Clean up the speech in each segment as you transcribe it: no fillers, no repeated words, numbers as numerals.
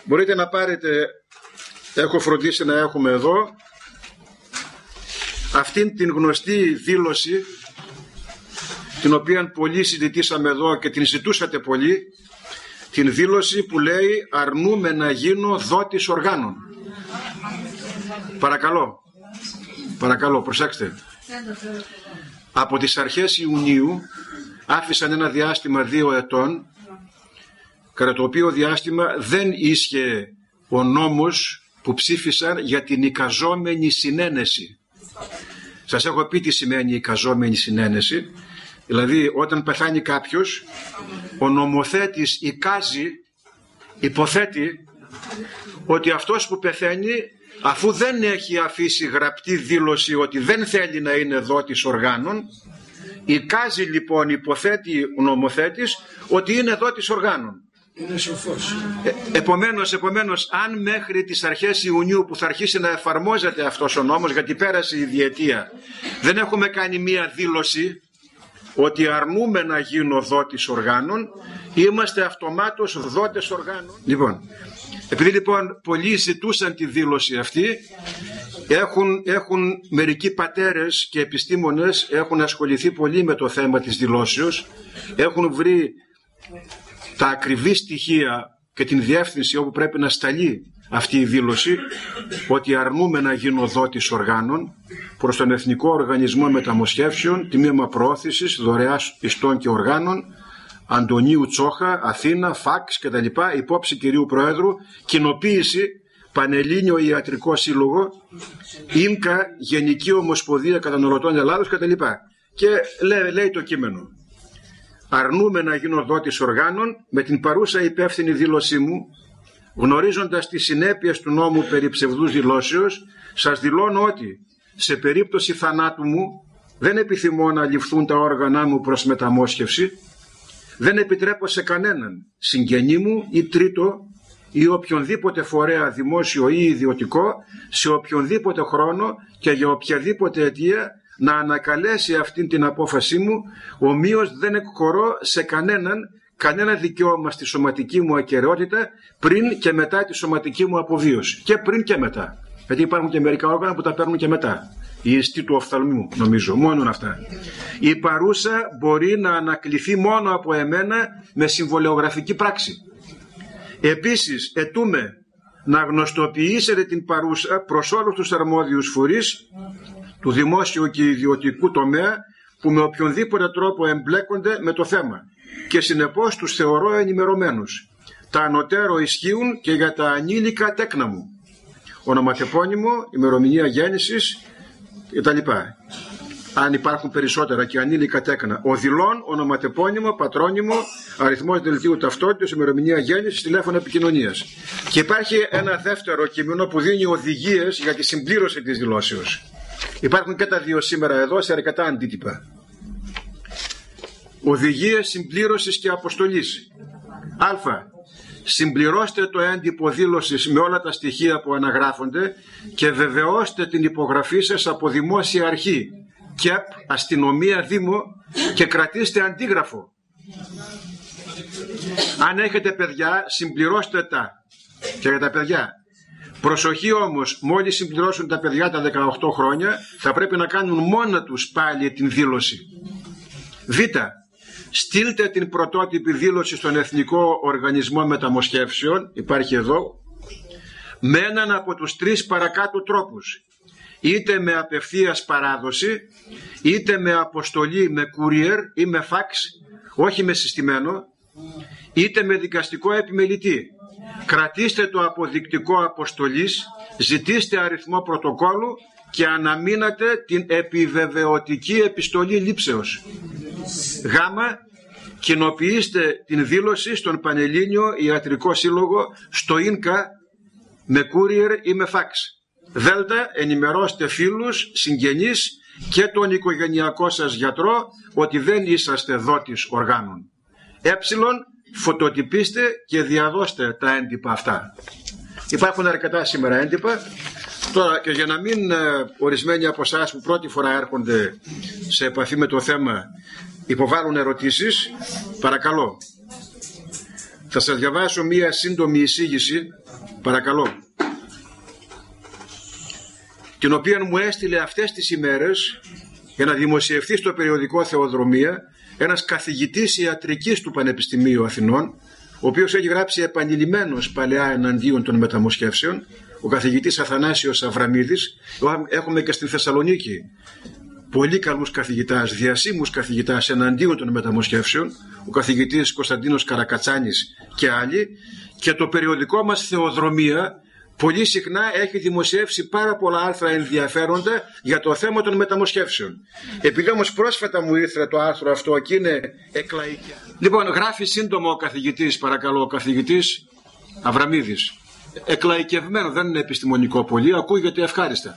Μπορείτε να πάρετε, έχω φροντίσει να έχουμε εδώ, αυτήν την γνωστή δήλωση, την οποία πολύ συζητήσαμε εδώ και την ζητούσατε πολύ, την δήλωση που λέει «Αρνούμε να γίνω δότης οργάνων». Παρακαλώ, προσέξτε. Από τις αρχές Ιουνίου άφησαν ένα διάστημα 2 ετών, κατά το οποίο διάστημα δεν ίσχυε ο νόμος που ψήφισαν για την εικαζόμενη συνένεση. Σας έχω πει τι σημαίνει εικαζόμενη συνένεση. Δηλαδή όταν πεθάνει κάποιος, ο νομοθέτης εικάζει, υποθέτει ότι αυτός που πεθαίνει, αφού δεν έχει αφήσει γραπτή δήλωση ότι δεν θέλει να είναι δότης οργάνων, εικάζει λοιπόν, υποθέτει ο νομοθέτης ότι είναι δότης οργάνων. Είναι σοφός. Επομένως, αν μέχρι τις αρχές Ιουνίου που θα αρχίσει να εφαρμόζεται αυτός ο νόμος, γιατί πέρασε η διετία, δεν έχουμε κάνει μία δήλωση ότι αρνούμε να γίνω δότης οργάνων, είμαστε αυτομάτως δότες οργάνων. Λοιπόν, επειδή λοιπόν πολλοί ζητούσαν τη δήλωση αυτή, έχουν μερικοί πατέρες και επιστήμονες έχουν ασχοληθεί πολύ με το θέμα της δηλώσεως, έχουν βρει τα ακριβή στοιχεία και την διεύθυνση όπου πρέπει να σταλεί αυτή η δήλωση, ότι αρνούμε να γίνω δότης οργάνων, προς τον Εθνικό Οργανισμό Μεταμοσχεύσεων, τμήμα προώθησης δωρεάς ιστών και οργάνων, Αντωνίου Τσόχα, Αθήνα, φαξ κτλ. Υπόψη κυρίου Προέδρου, κοινοποίηση Πανελλήνιο Ιατρικό Σύλλογο, ΙΜΚΑ, Γενική Ομοσπονδία Καταναλωτών Ελλάδος κτλ. Και λέει το κείμενο: αρνούμε να γίνω δότης οργάνων, με την παρούσα υπεύθυνη δήλωσή μου, γνωρίζοντας τις συνέπειες του νόμου περί ψευδούς δηλώσεως, σας δηλώνω ότι σε περίπτωση θανάτου μου δεν επιθυμώ να ληφθούν τα όργανα μου προς μεταμόσχευση, δεν επιτρέπω σε κανέναν συγγενή μου ή τρίτο ή οποιονδήποτε φορέα δημόσιο ή ιδιωτικό, σε οποιονδήποτε χρόνο και για οποιαδήποτε αιτία, να ανακαλέσει αυτήν την απόφασή μου, ομοίως δεν εκχωρώ σε κανένα δικαίωμα στη σωματική μου ακεραιότητα πριν και μετά τη σωματική μου αποβίωση. Και πριν και μετά. Γιατί υπάρχουν και μερικά όργανα που τα παίρνουν και μετά. Η ιστή του οφθαλμού, νομίζω, μόνο αυτά. Η παρούσα μπορεί να ανακληθεί μόνο από εμένα με συμβολεογραφική πράξη. Επίσης, ετούμε να γνωστοποιήσετε την παρούσα προς όλους τους αρμόδιους φορείς του δημόσιου και ιδιωτικού τομέα που με οποιονδήποτε τρόπο εμπλέκονται με το θέμα, και συνεπώς τους θεωρώ ενημερωμένους. Τα ανωτέρω ισχύουν και για τα ανήλικα τέκνα μου, ονοματεπώνυμο, ημερομηνία γέννησης κτλ. Αν υπάρχουν περισσότερα και ανήλικα τέκνα, οδηλών, ονοματεπώνυμο, πατρόνυμο, αριθμός δελτίου ταυτότητας, ημερομηνία γέννησης, τηλέφωνο επικοινωνίας. Και υπάρχει ένα δεύτερο κείμενο που δίνει οδηγίες για τη συμπλήρωση της δηλώσεως. Υπάρχουν και τα δύο σήμερα εδώ σε αρκετά αντίτυπα. Οδηγίες συμπλήρωσης και αποστολής. Α. Συμπληρώστε το έντυπο δήλωσης με όλα τα στοιχεία που αναγράφονται και βεβαιώστε την υπογραφή σας από δημόσια αρχή, ΚΕΠ, αστυνομία, δήμο, και κρατήστε αντίγραφο. Αν έχετε παιδιά, συμπληρώστε τα και για τα παιδιά. Προσοχή όμως, μόλις συμπληρώσουν τα παιδιά τα 18 χρόνια, θα πρέπει να κάνουν μόνα τους πάλι την δήλωση. Β. Στείλτε την πρωτότυπη δήλωση στον Εθνικό Οργανισμό Μεταμοσχεύσεων, υπάρχει εδώ, με έναν από τους 3 παρακάτω τρόπους. Είτε με απευθείας παράδοση, είτε με αποστολή με courier ή με fax, όχι με συστημένο, είτε με δικαστικό επιμελητή. Κρατήστε το αποδεικτικό αποστολής, ζητήστε αριθμό πρωτοκόλλου και αναμείνατε την επιβεβαιωτική επιστολή λήψεως. Γ. Κοινοποιήστε την δήλωση στον Πανελλήνιο Ιατρικό Σύλλογο, στο ΙΝΚΑ, με courier ή με fax. Δ. Ενημερώστε φίλους, συγγενείς και τον οικογενειακό σας γιατρό ότι δεν είσαστε δότης οργάνων. Ε. Φωτοτυπήστε και διαδώστε τα έντυπα αυτά. Υπάρχουν αρκετά σήμερα έντυπα. Τώρα, και για να μην ορισμένοι από εσάς που πρώτη φορά έρχονται σε επαφή με το θέμα υποβάλλουν ερωτήσεις, παρακαλώ Θα σας διαβάσω μία σύντομη εισήγηση, παρακαλώ, την οποία μου έστειλε αυτές τις ημέρες για να δημοσιευθεί στο περιοδικό Θεοδρομία ένας καθηγητής ιατρικής του Πανεπιστημίου Αθηνών, ο οποίος έχει γράψει επανειλημμένος παλαιά εναντίον των μεταμοσχεύσεων, ο καθηγητής Αθανάσιος Αβραμίδης. Έχουμε και στην Θεσσαλονίκη πολύ καλούς καθηγητάς, διασύμους καθηγητάς εναντίον των μεταμοσχεύσεων, ο καθηγητής Κωνσταντίνος Καρακατσάνης και άλλοι, και το περιοδικό μας Θεοδρομία πολύ συχνά έχει δημοσιεύσει πάρα πολλά άρθρα ενδιαφέροντα για το θέμα των μεταμοσχεύσεων. Επειδή όμως πρόσφατα μου ήρθε το άρθρο αυτό και είναι εκλαϊκό. Λοιπόν, γράφει σύντομο ο καθηγητής, παρακαλώ, ο καθηγητής Αβραμίδης. Εκλαϊκευμένο, δεν είναι επιστημονικό πολύ, ακούγεται ευχάριστα.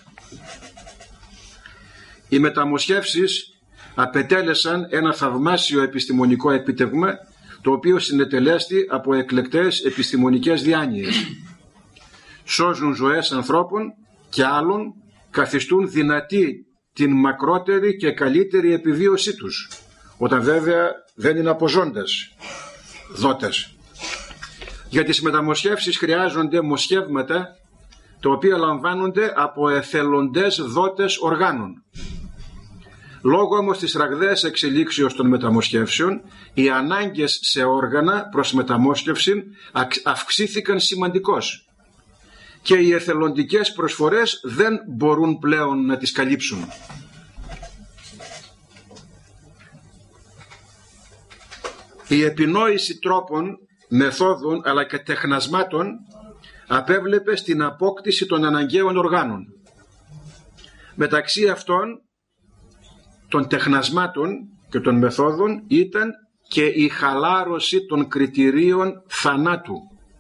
Οι μεταμοσχεύσεις απετέλεσαν ένα θαυμάσιο επιστημονικό επίτευγμα, το οποίο συνετελέστη από εκλεκτές επιστημονικές διάνοιες. Σώζουν ζωές ανθρώπων και άλλων, καθιστούν δυνατή την μακρότερη και καλύτερη επιβίωσή τους, όταν βέβαια δεν είναι αποζώντας δότες. Για τις μεταμοσχεύσεις χρειάζονται μοσχεύματα, τα οποία λαμβάνονται από εθελοντές δότες οργάνων. Λόγω όμως της ραγδαίας εξελίξεως των μεταμοσχεύσεων, οι ανάγκες σε όργανα προς μεταμόσχευση αυξήθηκαν σημαντικώς και οι εθελοντικές προσφορές δεν μπορούν πλέον να τις καλύψουν. Η επινόηση τρόπων, μεθόδων αλλά και τεχνασμάτων απέβλεπε στην απόκτηση των αναγκαίων οργάνων. Μεταξύ αυτών των τεχνασμάτων και των μεθόδων ήταν και η χαλάρωση των κριτηρίων θανάτου.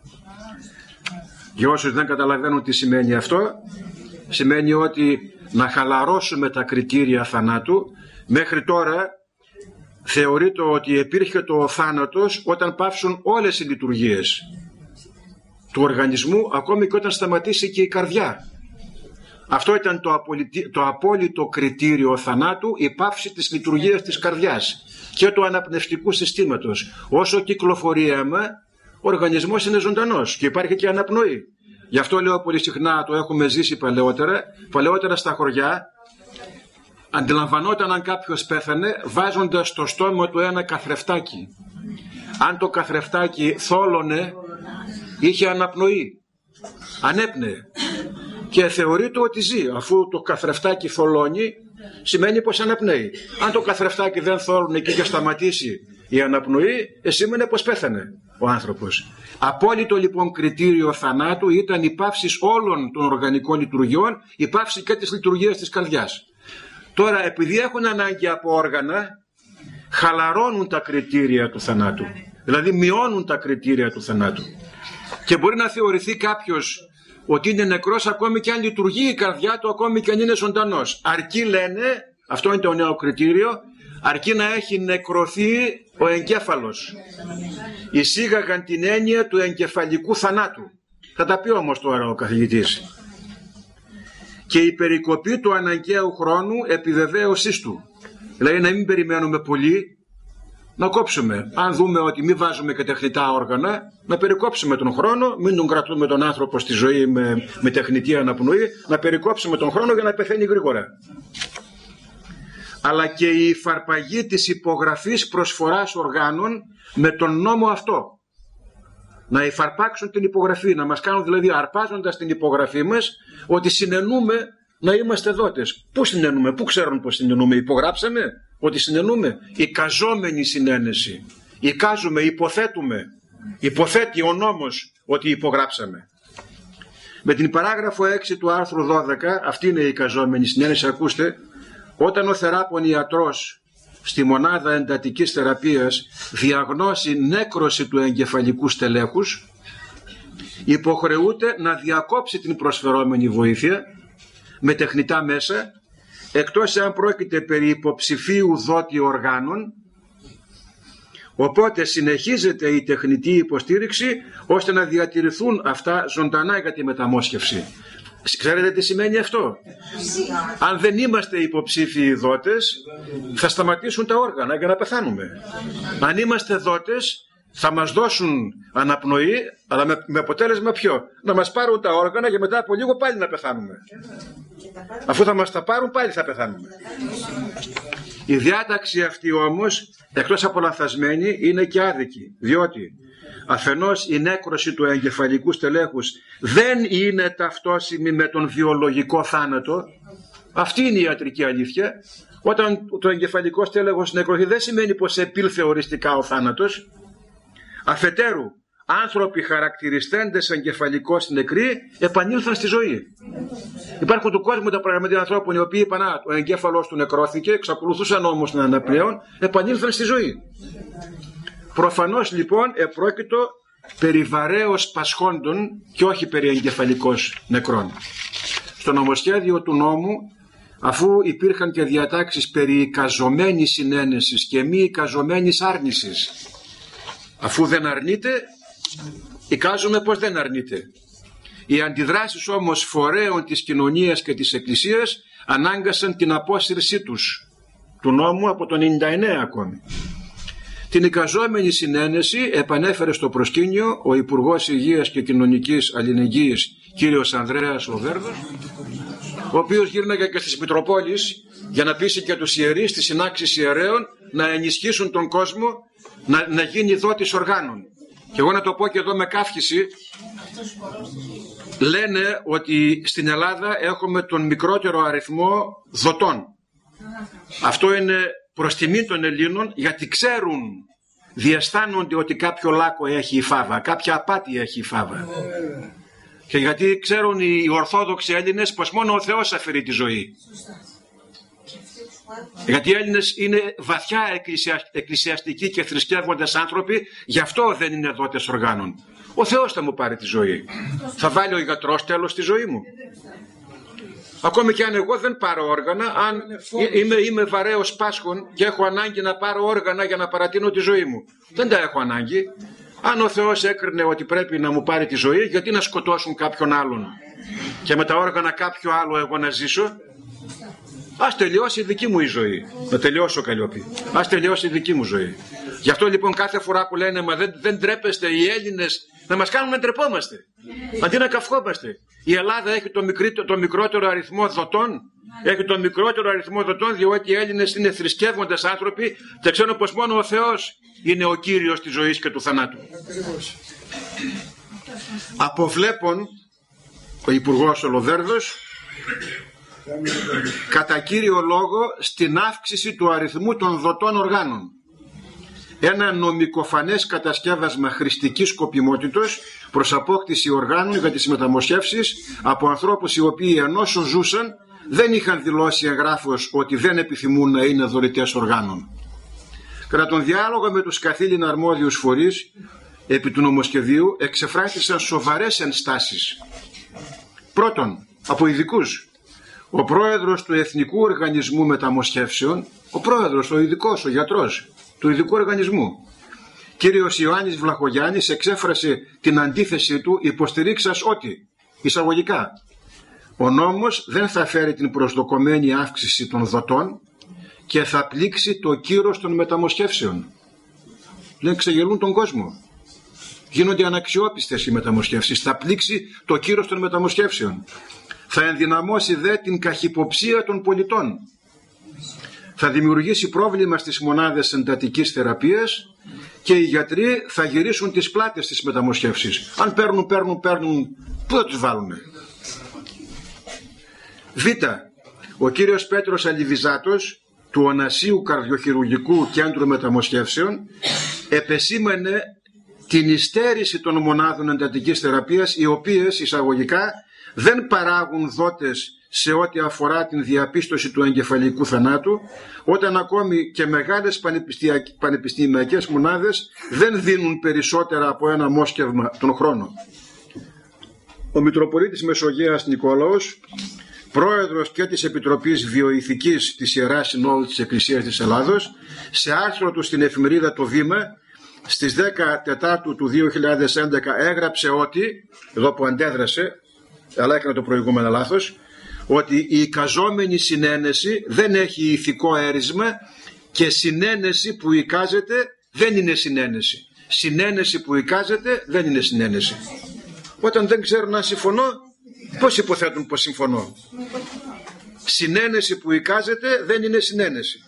Για όσους δεν καταλαβαίνουν τι σημαίνει αυτό, σημαίνει ότι να χαλαρώσουμε τα κριτήρια θανάτου. Μέχρι τώρα θεωρείται ότι υπήρχε το θάνατος όταν πάυσουν όλες οι λειτουργίες του οργανισμού, ακόμη και όταν σταματήσει και η καρδιά. Αυτό ήταν το απόλυτο κριτήριο θανάτου, η πάυση της λειτουργίας της καρδιάς και του αναπνευστικού συστήματος. Όσο κυκλοφορεί αίμα, ο οργανισμός είναι ζωντανός και υπάρχει και αναπνοή. Γι' αυτό λέω πολύ συχνά, το έχουμε ζήσει παλαιότερα στα χωριά, αντιλαμβανόταν αν κάποιος πέθανε βάζοντας στο στόμα του ένα καθρεφτάκι. Αν το καθρεφτάκι θόλωνε, είχε αναπνοή, ανέπνεε και θεωρείται ότι ζει. Αφού το καθρεφτάκι θολώνει, σημαίνει πως αναπνέει. Αν το καθρεφτάκι δεν θόλωνε και είχε σταματήσει η αναπνοή, σημαίνει πως πέθανε ο άνθρωπος. Απόλυτο λοιπόν κριτήριο θανάτου ήταν η πάυση όλων των οργανικών λειτουργιών, η πάυση και της λειτουργίας της καρδιάς. Τώρα, επειδή έχουν ανάγκη από όργανα, χαλαρώνουν τα κριτήρια του θανάτου. Δηλαδή μειώνουν τα κριτήρια του θανάτου. Και μπορεί να θεωρηθεί κάποιος ότι είναι νεκρός ακόμη και αν λειτουργεί η καρδιά του, ακόμη και αν είναι ζωντανός. Αρκεί, λένε, αυτό είναι το νέο κριτήριο, αρκεί να έχει νεκρωθεί ο εγκέφαλος. Εισήγαγαν την έννοια του εγκεφαλικού θανάτου. Θα τα πει όμως τώρα ο καθηγητής. Και η περικοπή του αναγκαίου χρόνου επιβεβαίωσής του. Δηλαδή να μην περιμένουμε πολύ, να κόψουμε. Αν δούμε ότι μην βάζουμε και τεχνητά όργανα, να περικόψουμε τον χρόνο, μην τον κρατούμε τον άνθρωπο στη ζωή με τεχνητή αναπνοή, να περικόψουμε τον χρόνο για να πεθαίνει γρήγορα. Αλλά και η υφαρπαγή της υπογραφής προσφοράς οργάνων με τον νόμο αυτό. Να υφαρπάξουν την υπογραφή, να μας κάνουν δηλαδή αρπάζοντας την υπογραφή μας ότι συνενούμε να είμαστε δότες. Πού συνενούμε, πού ξέρουν πως συνενούμε, υπογράψαμε ότι συνενούμε? Εικαζόμενη συνένεση. Εικάζουμε, υποθέτουμε. Υποθέτει ο νόμος ότι υπογράψαμε. Με την παράγραφο 6 του άρθρου 12, αυτή είναι η εικαζόμενη συνένεση, ακούστε, όταν ο θεράπων ιατρός στη μονάδα εντατικής θεραπείας διαγνώσει νέκρωση του εγκεφαλικού στελέχους, υποχρεούται να διακόψει την προσφερόμενη βοήθεια με τεχνητά μέσα, εκτός αν πρόκειται περί υποψηφίου δότη οργάνων, οπότε συνεχίζεται η τεχνητή υποστήριξη ώστε να διατηρηθούν αυτά ζωντανά για τη μεταμόσχευση. Ξέρετε τι σημαίνει αυτό? Αν δεν είμαστε υποψήφιοι δότες, θα σταματήσουν τα όργανα για να πεθάνουμε. Αν είμαστε δότες, θα μας δώσουν αναπνοή, αλλά με αποτέλεσμα ποιο? Να μας πάρουν τα όργανα και μετά από λίγο πάλι να πεθάνουμε. Αφού θα μας τα πάρουν πάλι θα πεθάνουμε. Η διάταξη αυτή όμως, εκτός από λανθασμένη, είναι και άδικη, διότι αφενός η νέκρωση του εγκεφαλικού στελέχους δεν είναι ταυτόσιμη με τον βιολογικό θάνατο. Αυτή είναι η ιατρική αλήθεια. Όταν το εγκεφαλικό στέλεχος νεκρωθεί δεν σημαίνει πως επήλθε οριστικά ο θάνατος. Αφετέρου, άνθρωποι χαρακτηριστέντες εγκεφαλικώς νεκροί επανήλθαν στη ζωή. Υπάρχουν του κόσμου τα πραγματικά ανθρώπων οι οποίοι είπαν ο εγκέφαλος του νεκρώθηκε, εξακολουθούσαν όμως να αναπνέουν, επανήλθαν στη ζωή. Προφανώς λοιπόν επρόκειτο περί βαρέως πασχόντων και όχι περί εγκεφαλικώς νεκρών. Στο νομοσχέδιο του νόμου, αφού υπήρχαν και διατάξεις περί εικαζομένης συνένεσης και μη εικαζομένης άρνησης, αφού δεν αρνείται, εικάζουμε πως δεν αρνείται. Οι αντιδράσεις όμως φορέων της κοινωνίας και της Εκκλησίας ανάγκασαν την απόσυρσή τους του νόμου από το 99 ακόμη. Την εικαζόμενη συνένεση επανέφερε στο προσκήνιο ο Υπουργός Υγείας και Κοινωνικής Αλληλεγγύης κύριος Ανδρέας Λοβέρδος, ο οποίος γύρναγε και στις Μητροπόλεις για να πείσει και τους ιερείς στις συνάξεις ιερέων να ενισχύσουν τον κόσμο να γίνει δότης οργάνων. Και εγώ να το πω και εδώ με καύχηση, λένε ότι στην Ελλάδα έχουμε τον μικρότερο αριθμό δοτών. Αυτό είναι προς τιμή των Ελλήνων, γιατί ξέρουν, διαισθάνονται ότι κάποιο λάκκο έχει η φάβα, κάποια απάτη έχει η φάβα. Και γιατί ξέρουν οι Ορθόδοξοι Έλληνες πως μόνο ο Θεός αφαιρεί τη ζωή. Γιατί οι Έλληνες είναι βαθιά εκκλησιαστικοί και θρησκεύοντες άνθρωποι, γι' αυτό δεν είναι δότες οργάνων. Ο Θεός θα μου πάρει τη ζωή. Θα βάλει ο γιατρός τέλος στη ζωή μου? Ακόμη και αν εγώ δεν πάρω όργανα, αν είμαι βαρέως πάσχων και έχω ανάγκη να πάρω όργανα για να παρατείνω τη ζωή μου, δεν τα έχω ανάγκη. Αν ο Θεός έκρινε ότι πρέπει να μου πάρει τη ζωή, γιατί να σκοτώσουν κάποιον άλλον και με τα όργανα κάποιο άλλο εγώ να ζήσω? Ας τελειώσει η δική μου η ζωή. Να τελειώσω, Καλλιόπη. Ας τελειώσει η δική μου ζωή. Γι' αυτό λοιπόν κάθε φορά που λένε μα δεν τρέπεστε οι Έλληνες, να μας κάνουν να τρεπόμαστε αντί να καυχόμαστε. Η Ελλάδα έχει το μικρότερο αριθμό δοτών. Έχει το μικρότερο αριθμό δοτών διότι οι Έλληνες είναι θρησκεύοντες άνθρωποι και ξέρουν πως μόνο ο Θεός είναι ο Κύριος της ζωής και του θανάτου. Αποβλέπων ο Υπουργός ο Λοβέρδος κατά κύριο λόγο στην αύξηση του αριθμού των δοτών οργάνων. Ένα νομικοφανές κατασκεύασμα χρηστικής σκοπιμότητος προς απόκτηση οργάνων για τις μεταμοσχεύσεις από ανθρώπους οι οποίοι ενώσο ζούσαν δεν είχαν δηλώσει εγγράφως ότι δεν επιθυμούν να είναι δωρητές οργάνων. Κατά τον διάλογο με τους καθήλυνα αρμόδιους φορείς επί του νομοσχεδίου εξεφράστησαν σοβαρές ενστάσεις. Πρώτον, από ειδικούς. Ο πρόεδρος του Εθνικού Οργανισμού Μεταμοσχεύσεων, ο πρόεδρος, ο ειδικός, ο γιατρός του ειδικού οργανισμού, κύριος Ιωάννης Βλαχογιάννης, εξέφρασε την αντίθεσή του υποστηρίξας ότι, εισαγωγικά, ο νόμος δεν θα φέρει την προσδοκομένη αύξηση των δοτών και θα πλήξει το κύρος των μεταμοσχεύσεων. Λένε, ξεγελούν τον κόσμο. Γίνονται αναξιόπιστες οι μεταμοσχεύσεις. Θα πλήξει το κύρος των μεταμοσχεύσεων. Θα ενδυναμώσει δε την καχυποψία των πολιτών. Θα δημιουργήσει πρόβλημα στις μονάδες εντατικής θεραπείας και οι γιατροί θα γυρίσουν τις πλάτες στις μεταμοσχεύσεις. Αν παίρνουν, πού θα τους βάλουνε? Β. Ο κύριος Πέτρος Αλιβιζάτος του Ωνασίου Καρδιοχειρουργικού Κέντρου Μεταμοσχεύσεων επεσήμανε την υστέρηση των μονάδων εντατικής θεραπείας, οι οποίες εισαγωγικά δεν παράγουν δότες σε ό,τι αφορά την διαπίστωση του εγκεφαλικού θανάτου, όταν ακόμη και μεγάλες πανεπιστημιακές μονάδες δεν δίνουν περισσότερα από ένα μόσχευμα τον χρόνο. Ο Μητροπολίτης Μεσογείας Νικόλαος, πρόεδρος και της Επιτροπής Βιοηθικής της Ιεράς Συνόδου της Εκκλησίας της Ελλάδος, σε άρθρο του στην εφημερίδα Το Βήμα στις 14 του 2011 έγραψε ότι, εδώ που αντέδρασε, αλλά έκανε το προηγούμενο λάθος, ότι η εικαζόμενη συνένεση δεν έχει ηθικό έρισμα και συνένεση που εικάζεται δεν είναι συνένεση. Συνένεση που εικάζεται δεν είναι συνένεση. Όταν δεν ξέρουν να συμφωνώ, πώς υποθέτουν πως συμφωνώ? Συνένεση που εικάζεται δεν είναι συνένεση.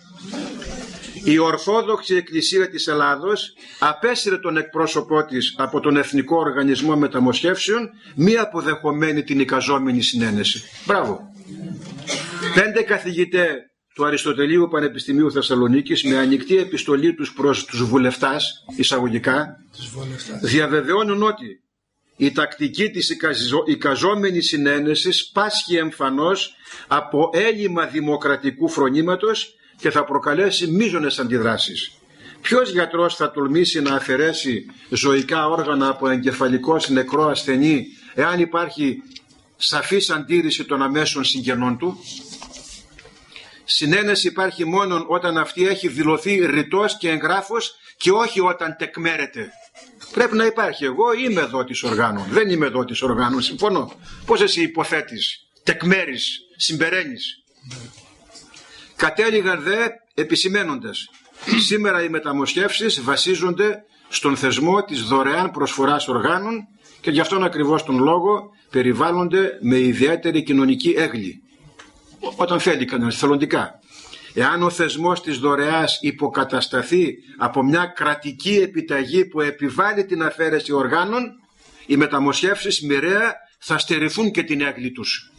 Η Ορθόδοξη Εκκλησία της Ελλάδος απέσυρε τον εκπρόσωπό της από τον Εθνικό Οργανισμό Μεταμοσχεύσεων, μη αποδεχομένη την εικαζόμενη συνένεση. Μπράβο. 5 καθηγητές του Αριστοτελείου Πανεπιστημίου Θεσσαλονίκης, με ανοιχτή επιστολή τους προς τους βουλευτάς, εισαγωγικά, διαβεβαιώνουν ότι η τακτική της εικαζόμενης συνένεσης πάσχει εμφανώς από έλλειμμα δημοκρατικού φρονήματος και θα προκαλέσει μείζονες αντιδράσεις. Ποιος γιατρός θα τολμήσει να αφαιρέσει ζωικά όργανα από εγκεφαλικός νεκρό ασθενή, εάν υπάρχει σαφής αντίρρηση των αμέσων συγγενών του? Συνένεση υπάρχει μόνο όταν αυτή έχει δηλωθεί ρητός και εγγράφος και όχι όταν τεκμέρεται. Πρέπει να υπάρχει. Εγώ είμαι δότης οργάνων, δεν είμαι δότης οργάνων, συμφωνώ. Πώς εσύ υποθέτεις, τεκμέρεις, συμπεραίνεις? Κατέληγαν δε επισημένοντας: σήμερα οι μεταμοσχεύσεις βασίζονται στον θεσμό της δωρεάν προσφοράς οργάνων και γι' αυτόν ακριβώς τον λόγο περιβάλλονται με ιδιαίτερη κοινωνική έγκλη. Όταν θέλει κανένας, θελοντικά. Εάν ο θεσμός της δωρεάς υποκατασταθεί από μια κρατική επιταγή που επιβάλλει την αφαίρεση οργάνων, οι μεταμοσχεύσεις μοιραία θα στερηθούν και την έγκλη τους.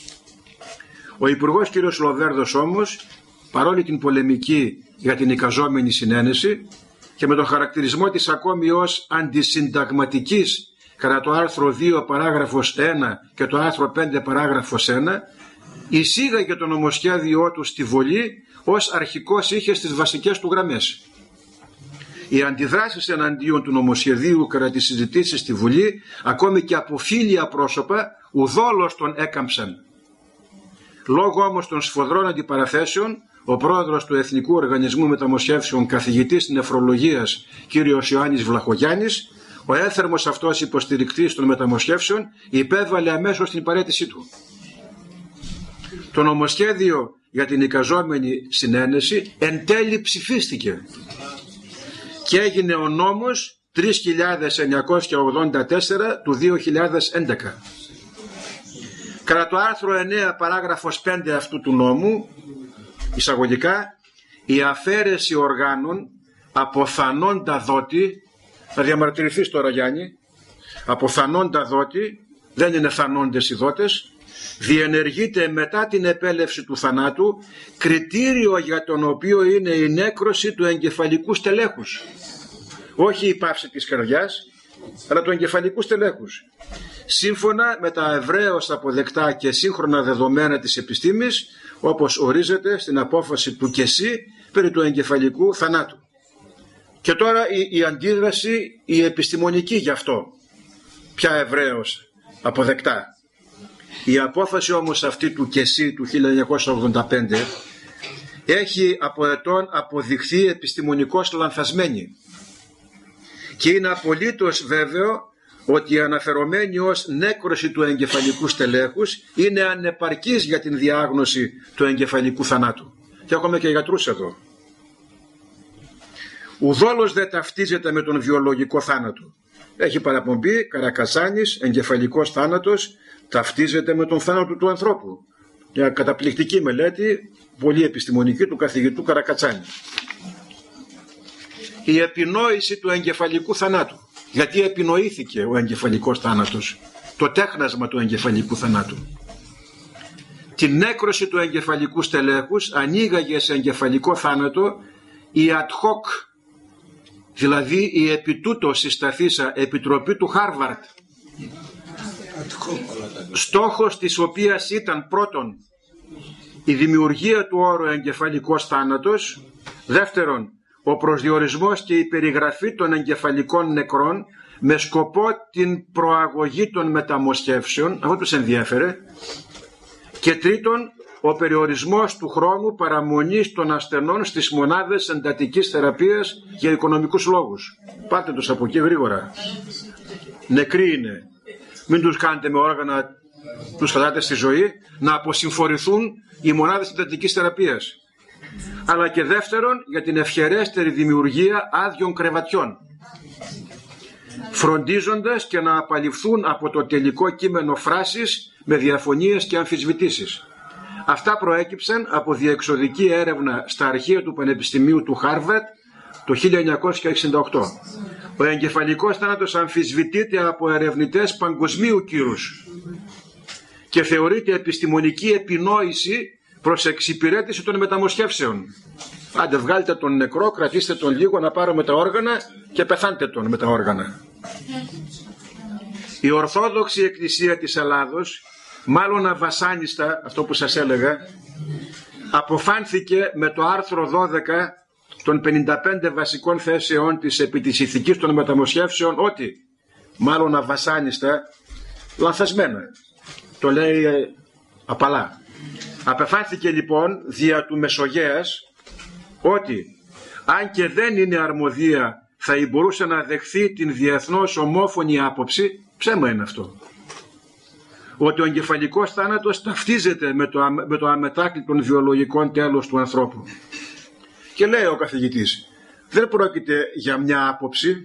Ο Υπουργός κ. Λοβέρδος όμως, παρόλη την πολεμική για την εικαζόμενη συνένεση και με τον χαρακτηρισμό της ακόμη ως αντισυνταγματικής κατά το άρθρο 2 παράγραφος 1 και το άρθρο 5 παράγραφος 1, εισήγαγε το νομοσχέδιό του στη Βολή ως αρχικός είχε στις βασικές του γραμμές. Οι αντιδράσεις εναντίον του νομοσχεδίου κατά τις συζητήσεις στη Βουλή, ακόμη και από φίλια πρόσωπα, ουδόλως τον έκαμψαν. Λόγω όμως των σφοδρών αντιπαραθέσεων, ο πρόεδρος του Εθνικού Οργανισμού Μεταμοσχεύσεων, καθηγητής νεφρολογίας κ. Ιωάννης Βλαχογιάννης, ο έθερμος αυτός υποστηρικτής των μεταμοσχεύσεων, υπέβαλε αμέσως την παραίτησή του. Το νομοσχέδιο για την εικαζόμενη συνένεση εν τέλει ψηφίστηκε και έγινε ο νόμος 3.984 του 2011. Κατά το άρθρο 9 παράγραφος 5 αυτού του νόμου, εισαγωγικά, η αφαίρεση οργάνων από θανόντα δότη, θα διαμαρτυρηθείς τώρα Γιάννη, από θανόντα δότη, δεν είναι θανόντες οι δότες, διενεργείται μετά την επέλευση του θανάτου, κριτήριο για τον οποίο είναι η νέκρωση του εγκεφαλικού στελέχους. Όχι η πάυση της καρδιάς, αλλά του εγκεφαλικού στελέχους. Σύμφωνα με τα ευρέως αποδεκτά και σύγχρονα δεδομένα της επιστήμης, όπως ορίζεται στην απόφαση του ΚΕΣΥ περί του εγκεφαλικού θανάτου. Και τώρα η αντίδραση η επιστημονική γι' αυτό. Ποια ευρέως αποδεκτά? Η απόφαση όμως αυτή του ΚΕΣΥ του 1985 έχει από ετών αποδειχθεί επιστημονικώς λανθασμένη και είναι απολύτως βέβαιο ότι η αναφερομένη ως νέκρωση του εγκεφαλικού στελέχους είναι ανεπαρκής για την διάγνωση του εγκεφαλικού θανάτου. Και έχουμε και γιατρούς εδώ. Ουδόλως δεν ταυτίζεται με τον βιολογικό θάνατο. Έχει παραπομπή Καρακατσάνης, εγκεφαλικός θάνατος ταυτίζεται με τον θάνατο του ανθρώπου. Μια καταπληκτική μελέτη, πολύ επιστημονική, του καθηγητού Καρακατσάνη. Η επινόηση του εγκεφαλικού θανάτου. Γιατί επινοήθηκε ο εγκεφαλικός θάνατος, το τέχνασμα του εγκεφαλικού θανάτου. Την νέκρωση του εγκεφαλικού στελέχους ανοίγαγε σε εγκεφαλικό θάνατο η ad hoc, δηλαδή η επί τούτο συσταθήσα επιτροπή του Χάρβαρτ, στόχος της οποίας ήταν πρώτον η δημιουργία του όρου εγκεφαλικός θάνατος, δεύτερον ο προσδιορισμός και η περιγραφή των εγκεφαλικών νεκρών με σκοπό την προαγωγή των μεταμοσχεύσεων, αυτό τους ενδιέφερε, και τρίτον ο περιορισμός του χρόνου παραμονής των ασθενών στις μονάδες εντατικής θεραπείας για οικονομικούς λόγους. Πάτε τους από εκεί γρήγορα. Νεκροί είναι. Μην τους κάνετε με όργανα, τους κρατάτε στη ζωή, να αποσυμφορηθούν οι μονάδες εντατικής θεραπείας. Αλλά και δεύτερον για την ευχερέστερη δημιουργία άδειων κρεβατιών. φροντίζοντας και να απαλληφθούν από το τελικό κείμενο φράσεις με διαφωνίες και αμφισβητήσεις. Αυτά προέκυψαν από διεξοδική έρευνα στα αρχεία του Πανεπιστημίου του Χάρβαρντ το 1968. Ο εγκεφαλικός θάνατος αμφισβητείται από ερευνητές παγκοσμίου κύρους και θεωρείται επιστημονική επινόηση προς εξυπηρέτηση των μεταμοσχεύσεων. Άντε βγάλτε τον νεκρό, κρατήστε τον λίγο να πάρουμε τα όργανα και πεθάντε τον με τα όργανα. Η Ορθόδοξη Εκκλησία της Ελλάδος, μάλλον αβασάνιστα, αυτό που σας έλεγα, αποφάνθηκε με το άρθρο 12 των 55 βασικών θέσεων της επί της ηθικής των μεταμοσχεύσεων ότι, μάλλον αβασάνιστα, λανθασμένα. Το λέει απαλά. Απεφάνθηκε λοιπόν δια του Μεσογέας ότι αν και δεν είναι αρμοδία θα μπορούσε να δεχθεί την διεθνώς ομόφωνη άποψη, ψέμα είναι αυτό, ότι ο εγκεφαλικός θάνατος ταυτίζεται με το αμετάκλητον βιολογικό τέλος του ανθρώπου. Και λέει ο καθηγητής, δεν πρόκειται για μια άποψη,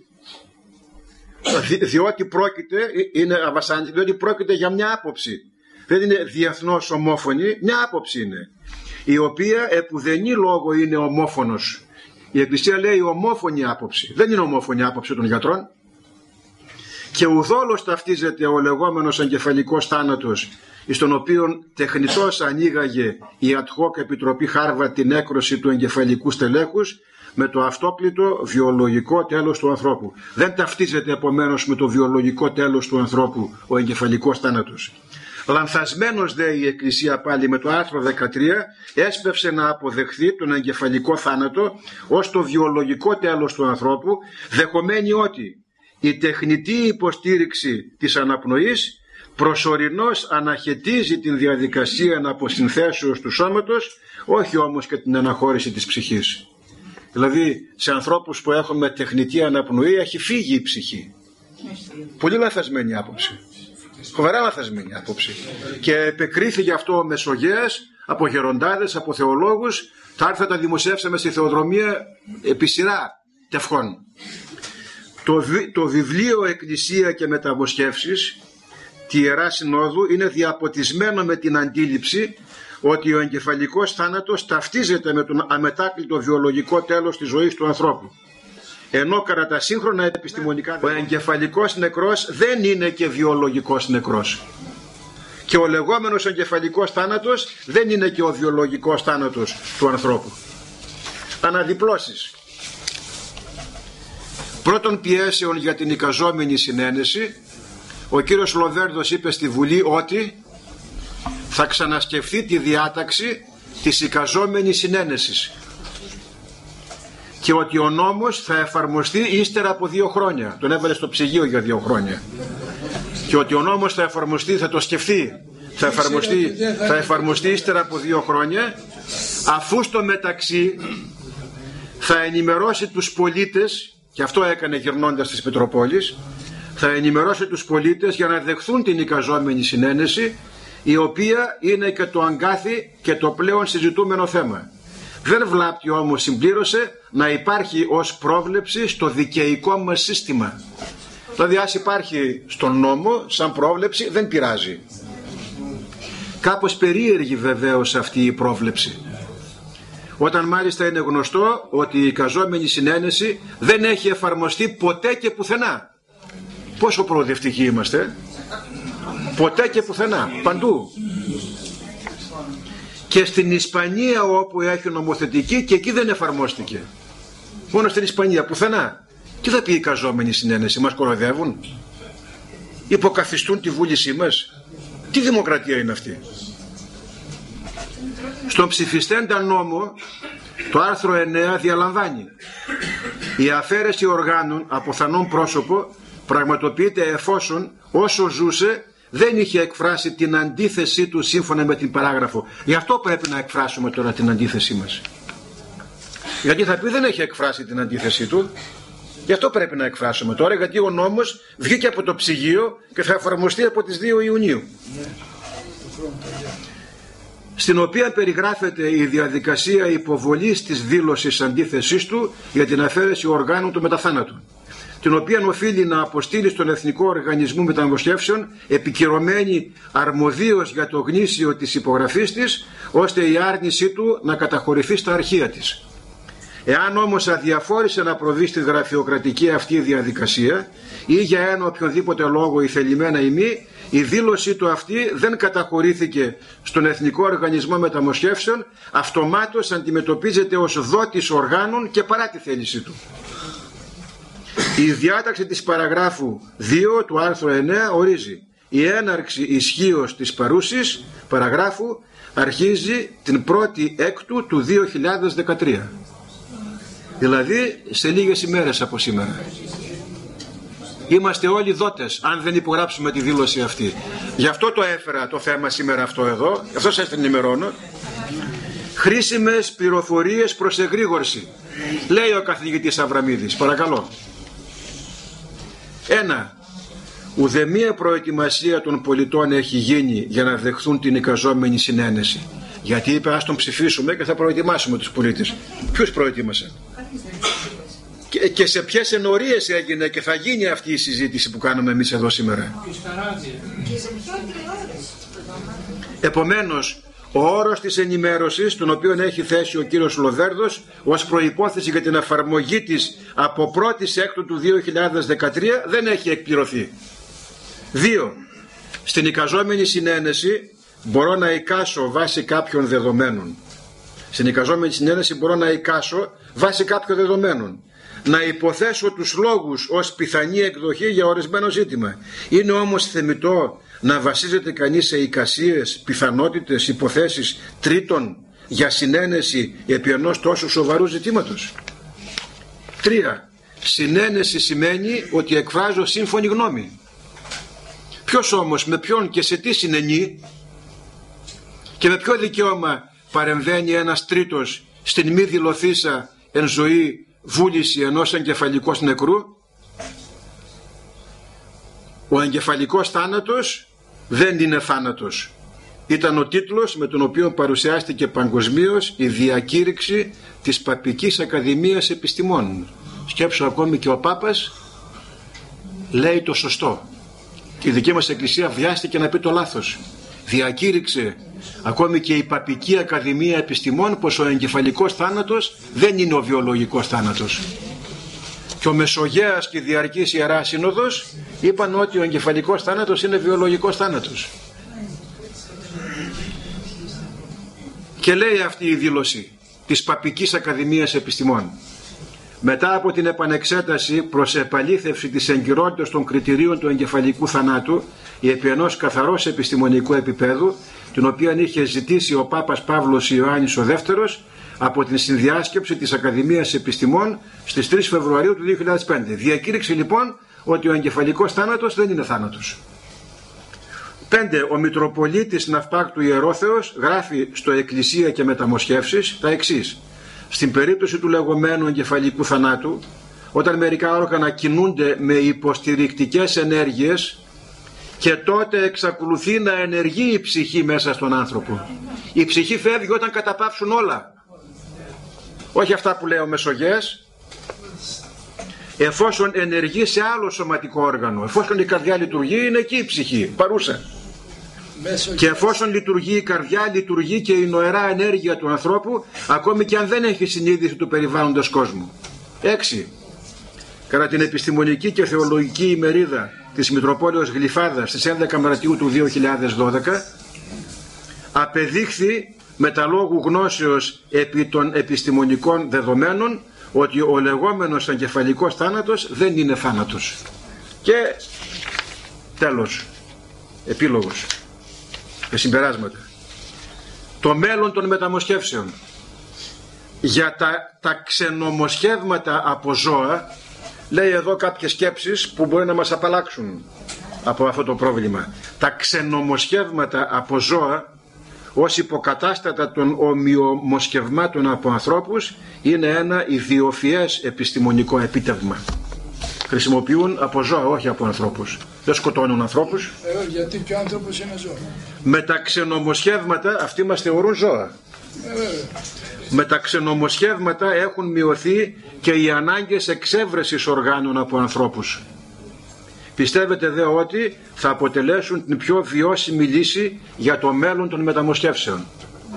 διότι πρόκειται για μια άποψη. Δεν είναι διεθνώς ομόφωνη, μια άποψη είναι, η οποία επουδενή λόγο είναι ομόφωνος. Η Εκκλησία λέει ομόφωνη άποψη. Δεν είναι ομόφωνη άποψη των γιατρών. Και ουδόλως ταυτίζεται ο λεγόμενος εγκεφαλικός θάνατος, στον οποίο τεχνητός ανοίγαγε η ad hoc Επιτροπή Χάρβαρντ την έκρωση του εγκεφαλικού στελέχους, με το αυτόκλητο βιολογικό τέλος του ανθρώπου. Δεν ταυτίζεται επομένως με το βιολογικό τέλος του ανθρώπου ο εγκεφαλικός θάνατος. Λανθασμένος δε η Εκκλησία πάλι με το άρθρο 13 έσπευσε να αποδεχθεί τον εγκεφαλικό θάνατο ως το βιολογικό τέλος του ανθρώπου, δεχομένη ότι η τεχνητή υποστήριξη της αναπνοής προσωρινώς αναχαιτίζει την διαδικασία αποσυνθέσεως του σώματος, όχι όμως και την αναχώρηση της ψυχής. Δηλαδή σε ανθρώπους που έχουμε τεχνητή αναπνοή έχει φύγει η ψυχή. Πολύ λαθασμένη άποψη. Φοβερά λαθασμένη άποψη. Και επεκρίθηκε αυτό ο Μεσογέας από γεροντάδες, από θεολόγους. Τα άρθρα τα δημοσιεύσαμε στη Θεοδρομία επί σειρά τευχών. Το βιβλίο «Εκκλησία και Μεταμοσχεύσεις» τη Ιερά Συνόδου είναι διαποτισμένο με την αντίληψη ότι ο εγκεφαλικός θάνατος ταυτίζεται με τον αμετάκλητο βιολογικό τέλος της ζωής του ανθρώπου. Ενώ κατά τα σύγχρονα επιστημονικά ο εγκεφαλικός νεκρός δεν είναι και βιολογικός νεκρός. Και ο λεγόμενος εγκεφαλικός θάνατος δεν είναι και ο βιολογικός θάνατος του ανθρώπου. Αναδιπλώσεις. Πρώτων πιέσεων για την εικαζόμενη συνένεση, ο κύριος Λοβέρδος είπε στη Βουλή ότι θα ξανασκεφτεί τη διάταξη της εικαζόμενης συνένεσης και ότι ο νόμος θα εφαρμοστεί ύστερα από 2 χρόνια. Τον έβαλε στο ψυγείο για 2 χρόνια. Και ότι ο νόμος θα εφαρμοστεί, θα το σκεφτεί, θα εφαρμοστεί ύστερα από 2 χρόνια, αφού στο μεταξύ θα ενημερώσει τους πολίτες, και αυτό έκανε γυρνώντας της Πετροπόλης, θα ενημερώσει τους πολίτες για να δεχθούν την εικαζόμενη συνένεση, η οποία είναι και το αγκάθι και το πλέον συζητούμενο θέμα. Δεν βλάπτει όμως, συμπλήρωσε, να υπάρχει ως πρόβλεψη στο δικαιικό μας σύστημα. Δηλαδή ας υπάρχει στον νόμο σαν πρόβλεψη δεν πειράζει. Κάπως περίεργη βεβαίως αυτή η πρόβλεψη. Όταν μάλιστα είναι γνωστό ότι η εικαζόμενη συνένεση δεν έχει εφαρμοστεί ποτέ και πουθενά. Πόσο προοδευτικοί είμαστε. Ποτέ και πουθενά, παντού. Και στην Ισπανία όπου έχει νομοθετική και εκεί δεν εφαρμόστηκε. Μόνο στην Ισπανία, πουθενά. Τι θα πει η εικαζόμενη συνένεση, μας κοροϊδεύουν? Υποκαθιστούν τη βούλησή μας? Τι δημοκρατία είναι αυτή? Στον ψηφιστέντα νόμο το άρθρο 9 διαλαμβάνει: η αφαίρεση οργάνων από θανόν πρόσωπο πραγματοποιείται εφόσον όσο ζούσε δεν είχε εκφράσει την αντίθεσή του σύμφωνα με την παράγραφο. Γι' αυτό πρέπει να εκφράσουμε τώρα την αντίθεσή μας. Γιατί θα πει δεν έχει εκφράσει την αντίθεσή του. Γι' αυτό πρέπει να εκφράσουμε τώρα, γιατί ο νόμος βγήκε από το ψυγείο και θα εφαρμοστεί από τις 2 Ιουνίου. Στην οποία περιγράφεται η διαδικασία υποβολής της δήλωσης αντίθεσής του για την αφαίρεση οργάνων του μετά θάνατου. την οποία οφείλει να αποστείλει στον Εθνικό Οργανισμό Μεταμοσχεύσεων, επικυρωμένη αρμοδίως για το γνήσιο της υπογραφής της, ώστε η άρνησή του να καταχωρηθεί στα αρχεία της. Εάν όμως αδιαφόρησε να προβεί στη γραφειοκρατική αυτή διαδικασία ή για ένα οποιονδήποτε λόγο η θελημένα ή μη, η δήλωσή του αυτή δεν καταχωρήθηκε στον Εθνικό Οργανισμό Μεταμοσχεύσεων, αυτομάτως αντιμετωπίζεται ως δότης οργάνων και παρά τη θέλησή του. Η διάταξη της παραγράφου 2 του άρθρου 9 ορίζει: η έναρξη ισχύως της παρούσης παραγράφου αρχίζει την 1η Έκτου του 2013. Δηλαδή σε λίγες ημέρες από σήμερα. Είμαστε όλοι δότες αν δεν υπογράψουμε τη δήλωση αυτή. Γι' αυτό το έφερα το θέμα σήμερα αυτό εδώ, γι' αυτό σας ενημερώνω. Χρήσιμες πληροφορίες προς εγρήγορση, λέει ο καθηγητής Αβραμίδης. Παρακαλώ. 1. Ουδεμία προετοιμασία των πολιτών έχει γίνει για να δεχθούν την εικαζόμενη συνένεση. Γιατί είπε ας τον ψηφίσουμε και θα προετοιμάσουμε τους πολίτες. Ποιους προετοίμασαν? Και σε ποιες ενορίες έγινε και θα γίνει αυτή η συζήτηση που κάνουμε εμείς εδώ σήμερα? Επομένως, ο όρος της ενημέρωσης, τον οποίο έχει θέσει ο κύριος Λοβέρδος ως προϋπόθεση για την εφαρμογή της από 1η Έκτου του 2013, δεν έχει εκπληρωθεί. 2. Στην εικαζόμενη συνένεση μπορώ να εικάσω βάσει κάποιων δεδομένων. Στην εικαζόμενη συνένεση μπορώ να εικάσω βάσει κάποιων δεδομένων. Να υποθέσω τους λόγους ως πιθανή εκδοχή για ορισμένο ζήτημα. Είναι όμως θεμιτό να βασίζεται κανείς σε εικασίες, πιθανότητες, υποθέσεις τρίτων για συνένεση επί ενός τόσο σοβαρού ζητήματος? 3. Συνένεση σημαίνει ότι εκφράζω σύμφωνη γνώμη. Ποιος όμως, με ποιον και σε τι συνενεί? Και με ποιο δικαίωμα παρεμβαίνει ένας τρίτος στην μη δηλωθήσα εν ζωή βούληση ενός εγκεφαλικός νεκρού? Ο εγκεφαλικός θάνατος δεν είναι θάνατος. Ήταν ο τίτλος με τον οποίο παρουσιάστηκε παγκοσμίως η διακήρυξη της Παπικής Ακαδημίας Επιστημών. Σκέψου, ακόμη και ο Πάπας λέει το σωστό. Και η δική μας Εκκλησία βιάστηκε να πει το λάθος. Διακήρυξε ακόμη και η Παπική Ακαδημία Επιστημών πως ο εγκεφαλικός θάνατος δεν είναι ο βιολογικός θάνατος. Και ο Μεσογέας και η Διαρκής Ιερά Σύνοδος είπαν ότι ο εγκεφαλικός θάνατος είναι βιολογικός θάνατος. Και λέει αυτή η δήλωση της Παπικής Ακαδημίας Επιστημών: μετά από την επανεξέταση προς επαλήθευση της εγκυρότητας των κριτηρίων του εγκεφαλικού θανάτου επί ενός καθαρός επιστημονικού επίπεδου, την οποία είχε ζητήσει ο Πάπας Παύλος Ιωάννης ο Δεύτερος από την συνδιάσκεψη της Ακαδημίας Επιστημών στις 3 Φεβρουαρίου του 2005. Διακήρυξε λοιπόν ότι ο εγκεφαλικός θάνατος δεν είναι θάνατος. 5. Ο Μητροπολίτης Ναυπάκτου Ιερόθεος γράφει στο Εκκλησία και Μεταμοσχεύσεις τα εξής: στην περίπτωση του λεγόμενου εγκεφαλικού θανάτου, όταν μερικά όργανα κινούνται με υποστηρικτικές ενέργειες, και τότε εξακολουθεί να ενεργεί η ψυχή μέσα στον άνθρωπο. Η ψυχή φεύγει όταν καταπαύσουν όλα. Όχι αυτά που λέει ο Μεσογέας. Εφόσον ενεργεί σε άλλο σωματικό όργανο, εφόσον η καρδιά λειτουργεί, είναι εκεί η ψυχή, παρούσα. Και εφόσον λειτουργεί η καρδιά, λειτουργεί και η νοερά ενέργεια του ανθρώπου, ακόμη και αν δεν έχει συνείδηση του περιβάλλοντος κόσμου. 6. Κατά την επιστημονική και θεολογική ημερίδα της Μητροπόλεως Γλυφάδας στις 11 Μαρτίου του 2012 απεδείχθη με τα λόγου γνώσεως επί των επιστημονικών δεδομένων ότι ο λεγόμενος εγκεφαλικός θάνατος δεν είναι θάνατος. Και τέλος, επίλογος και συμπεράσματα. Το μέλλον των μεταμοσχεύσεων. Για τα ξενομοσχεύματα από ζώα, λέει εδώ κάποιες σκέψεις που μπορεί να μας απαλλάξουν από αυτό το πρόβλημα. Τα ξενομοσχεύματα από ζώα ως υποκατάστατα των ομοιομοσχευμάτων από ανθρώπους είναι ένα ιδιοφυές επιστημονικό επίτευγμα. Χρησιμοποιούν από ζώα, όχι από ανθρώπους. Δεν σκοτώνουν ανθρώπους. Γιατί και ο άνθρωπος είναι ζώο. Με τα ξενομοσχεύματα αυτοί μας θεωρούν ζώα. Με τα ξενομοσχεύματα έχουν μειωθεί και οι ανάγκες εξέβρεσης οργάνων από ανθρώπους. Πιστεύετε δε ότι θα αποτελέσουν την πιο βιώσιμη λύση για το μέλλον των μεταμοσχεύσεων?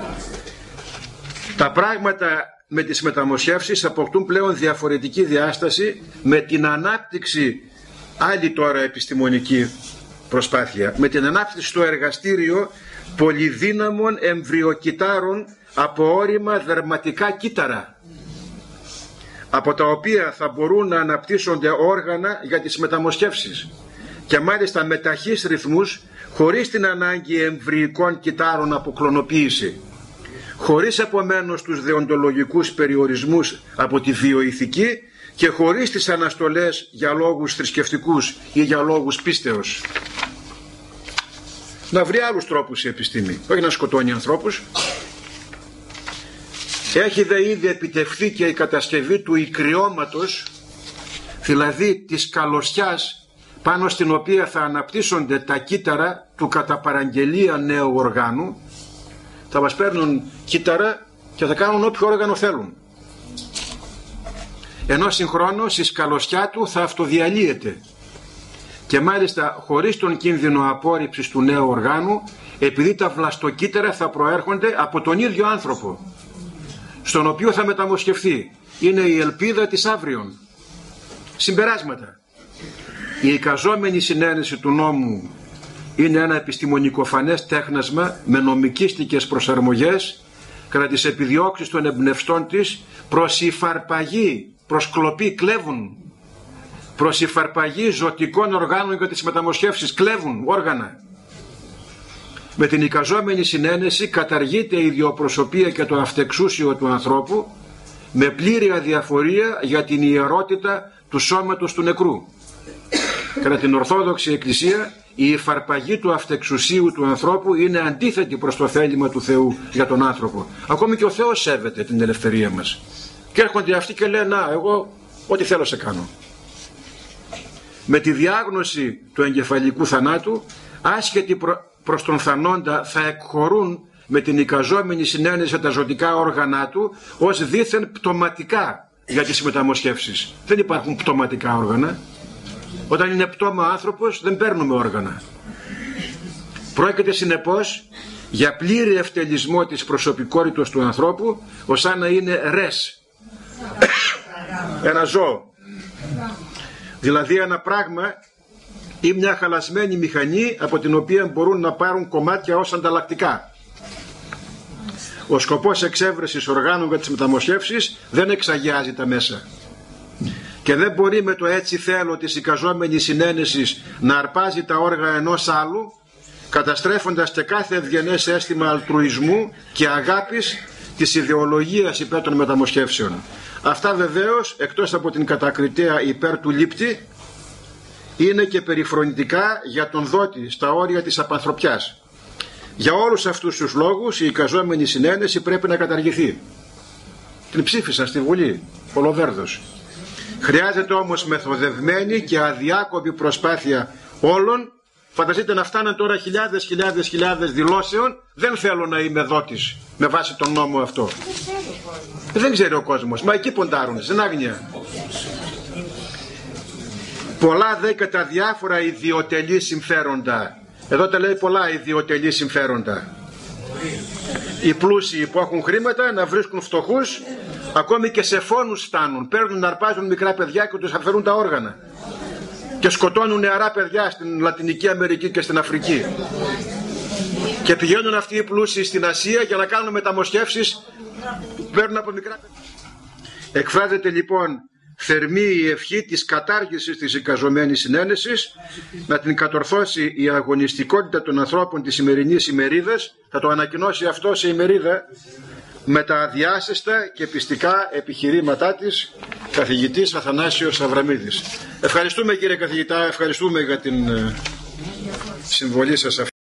Τα πράγματα με τις μεταμοσχεύσεις αποκτούν πλέον διαφορετική διάσταση με την ανάπτυξη, άλλη τώρα επιστημονική προσπάθεια, με την ανάπτυξη στο εργαστήριο πολυδύναμων εμβριοκυτάρων από ώριμα δερματικά κύτταρα, από τα οποία θα μπορούν να αναπτύσσονται όργανα για τις μεταμοσχεύσεις, και μάλιστα με ταχύς ρυθμούς, χωρίς την ανάγκη εμβρυϊκών κυττάρων από κλωνοποίηση, χωρίς επομένως τους δεοντολογικούς περιορισμούς από τη βιοηθική και χωρίς τις αναστολές για λόγους θρησκευτικούς ή για λόγους πίστεως. Να βρει άλλους τρόπους η επιστήμη, όχι να σκοτώνει ανθρώπους. Έχει δε ήδη επιτευχθεί και η κατασκευή του ικριώματος, δηλαδή της καλωσιάς, πάνω στην οποία θα αναπτύσσονται τα κύτταρα του κατά παραγγελία νέου οργάνου. Θα μας παίρνουν κύτταρα και θα κάνουν όποιο όργανο θέλουν, ενώ συγχρόνως η σκαλωσιά του θα αυτοδιαλύεται, και μάλιστα χωρίς τον κίνδυνο απόρριψης του νέου οργάνου, επειδή τα βλαστοκύτταρα θα προέρχονται από τον ίδιο άνθρωπο στον οποίο θα μεταμοσχευθεί. Είναι η ελπίδα της αύριον. Συμπεράσματα. Η εικαζόμενη συνένεση του νόμου είναι ένα επιστημονικοφανές τέχνασμα με νομικίστικες προσαρμογές κατά τις επιδιώξεις των εμπνευστών της προς υφαρπαγή, προς κλοπή, κλέβουν, προς υφαρπαγή ζωτικών οργάνων για τις μεταμοσχεύσεις, κλέβουν όργανα. Με την εικαζόμενη συνένεση καταργείται η ιδιοπροσωπία και το αυτεξούσιο του ανθρώπου, με πλήρη αδιαφορία για την ιερότητα του σώματος του νεκρού. Κατά την Ορθόδοξη Εκκλησία, η υφαρπαγή του αυτεξουσίου του ανθρώπου είναι αντίθετη προς το θέλημα του Θεού για τον άνθρωπο. Ακόμη και ο Θεός σέβεται την ελευθερία μας. Και έρχονται αυτοί και λένε, να, εγώ ό,τι θέλω σε κάνω. Με τη διάγνωση του εγκεφαλικού θανάτου, άσχετοι προς τον θανόντα θα εκχωρούν με την εικαζόμενη συνένεση τα ζωτικά όργανα του ως δήθεν πτωματικά για τις μεταμοσχεύσεις. Δεν υπάρχουν πτωματικά όργανα. Όταν είναι πτώμα άνθρωπος δεν παίρνουμε όργανα. Πρόκειται συνεπώς για πλήρη ευτελισμό της προσωπικότητας του ανθρώπου, ως αν να είναι ρες, ένα ζώο, δηλαδή ένα πράγμα ή μια χαλασμένη μηχανή από την οποία μπορούν να πάρουν κομμάτια ως ανταλλακτικά. Ο σκοπός εξέβρεσης οργάνων για τις μεταμοσχεύσεις δεν εξαγιάζει τα μέσα και δεν μπορεί με το έτσι θέλω της εικαζόμενης συνένεσης να αρπάζει τα όργανα ενός άλλου, καταστρέφοντας και κάθε ευγενές αίσθημα αλτρουισμού και αγάπης της ιδεολογίας υπέρ των μεταμοσχεύσεων. Αυτά βεβαίως, εκτός από την κατακριτέα υπέρ του λήπτη, είναι και περιφρονητικά για τον δότη στα όρια της απανθρωπιάς. Για όλους αυτούς τους λόγους η εικαζόμενη συνένεση πρέπει να καταργηθεί. Την ψήφισαν στη Βουλή, ο Λοβέρδος. Χρειάζεται όμως μεθοδευμένη και αδιάκοπη προσπάθεια όλων. Φανταστείτε να φτάνουν τώρα χιλιάδες δηλώσεων, δεν θέλω να είμαι δότης με βάση τον νόμο αυτό. Δεν ξέρει ο κόσμος, μα εκεί ποντάρουν, στην άγνοια. Πολλά δε και τα διάφορα ιδιωτελή συμφέροντα. Εδώ τα λέει πολλά ιδιωτελή συμφέροντα. Οι πλούσιοι που έχουν χρήματα να βρίσκουν φτωχούς, ακόμη και σε φόνους φτάνουν. Παίρνουν να αρπάζουν μικρά παιδιά και τους αφαιρούν τα όργανα. Και σκοτώνουν νεαρά παιδιά στην Λατινική Αμερική και στην Αφρική. Και πηγαίνουν αυτοί οι πλούσιοι στην Ασία για να κάνουν μεταμοσχεύσεις που παίρνουν από μικρά παιδιά. Εκφράζεται λοιπόν θερμή η ευχή της κατάργησης της εικαζομένης συνένεσης, να την κατορθώσει η αγωνιστικότητα των ανθρώπων της σημερινής ημερίδας. Θα το ανακοινώσει αυτό σε ημερίδα με τα αδιάσυστα και πιστικά επιχειρήματά της, καθηγητής Αθανάσιος Αβραμίδης. Ευχαριστούμε κύριε καθηγητά, ευχαριστούμε για την συμβολή σας αυτή.